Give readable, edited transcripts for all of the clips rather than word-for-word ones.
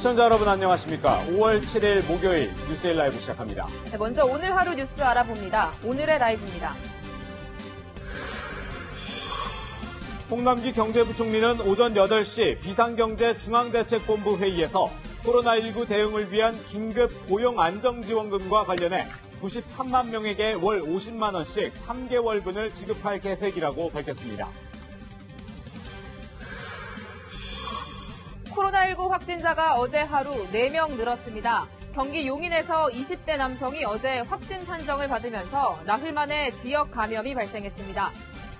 시청자 여러분 안녕하십니까. 5월 7일 목요일 뉴스일 라이브 시작합니다. 네, 먼저 오늘 하루 뉴스 알아봅니다. 오늘의 라이브입니다. 홍남기 경제부총리는 오전 8시 비상경제중앙대책본부 회의에서 코로나19 대응을 위한 긴급 고용안정지원금과 관련해 93만 명에게 월 50만 원씩 3개월분을 지급할 계획이라고 밝혔습니다. 코로나19 확진자가 어제 하루 4명 늘었습니다. 경기 용인에서 20대 남성이 어제 확진 판정을 받으면서 나흘 만에 지역 감염이 발생했습니다.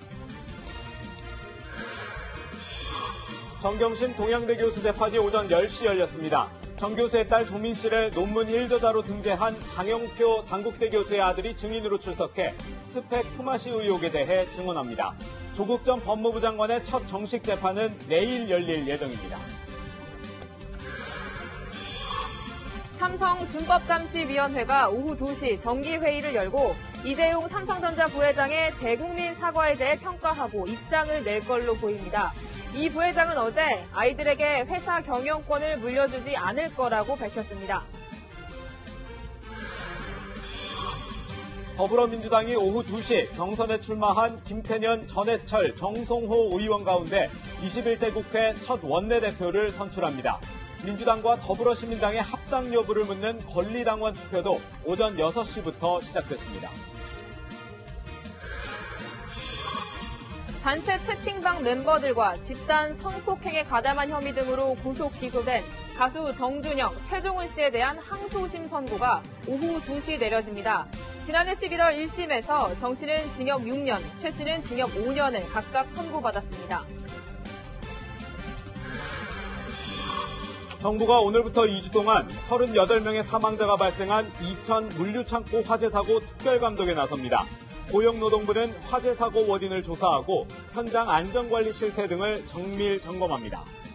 정경심 동양대 교수 재판이 오전 10시 열렸습니다. 정 교수의 딸 조민 씨를 논문 1저자로 등재한 장영표 단국대 교수의 아들이 증인으로 출석해 스펙 품앗이 의혹에 대해 증언합니다. 조국 전 법무부 장관의 첫 정식 재판은 내일 열릴 예정입니다. 삼성준법감시위원회가 오후 2시 정기회의를 열고 이재용 삼성전자 부회장의 대국민 사과에 대해 평가하고 입장을 낼 걸로 보입니다. 이 부회장은 어제 아이들에게 회사 경영권을 물려주지 않을 거라고 밝혔습니다. 더불어민주당이 오후 2시 경선에 출마한 김태년, 전해철, 정성호 의원 가운데 21대 국회 첫 원내대표를 선출합니다. 민주당과 더불어시민당의 합당 여부를 묻는 권리당원 투표도 오전 6시부터 시작됐습니다. 단체 채팅방 멤버들과 집단 성폭행에 가담한 혐의 등으로 구속 기소된 가수 정준영, 최종훈 씨에 대한 항소심 선고가 오후 2시 내려집니다. 지난해 11월 1심에서 정 씨는 징역 6년, 최 씨는 징역 5년을 각각 선고받았습니다. 정부가 오늘부터 2주 동안 38명의 사망자가 발생한 이천 물류창고 화재 사고 특별감독에 나섭니다. 고용노동부는 화재 사고 원인을 조사하고 현장 안전관리 실태 등을 정밀 점검합니다.